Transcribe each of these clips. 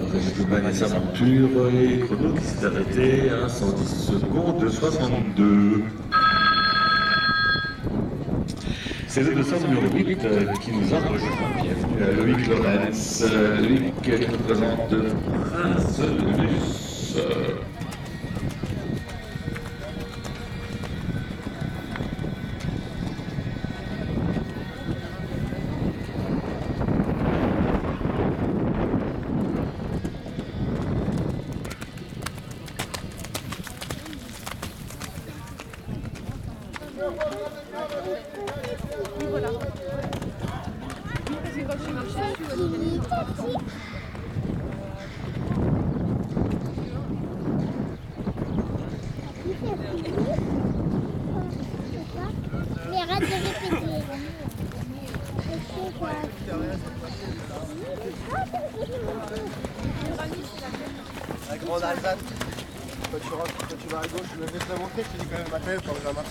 Régis Goldman et sa monture, et chrono qui s'est arrêté à 110 secondes 62. C'est le dossard numéro 8 qui nous a rejoint. Bienvenue à Loïc Lorenz. Loïc qui nous présente Prince de Luce. Mais arrête de répéter. La grande Alsace. Quand tu rentres, quand tu vas à gauche, je vais te la montrer, tu dis quand même ma tête quand ça marche.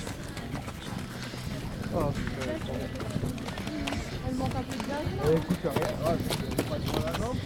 Oh, Elle manque un peu de gaz. écoute, rien. Ah, je vais pas sur la jambe.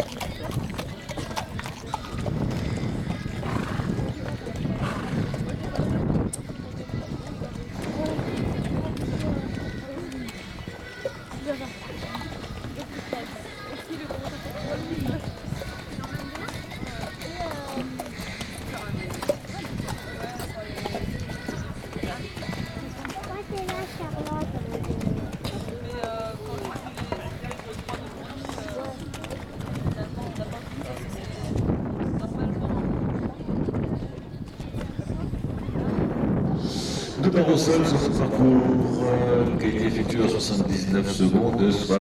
Nous partons au sol sur ce parcours qui a été effectué en 79 secondes.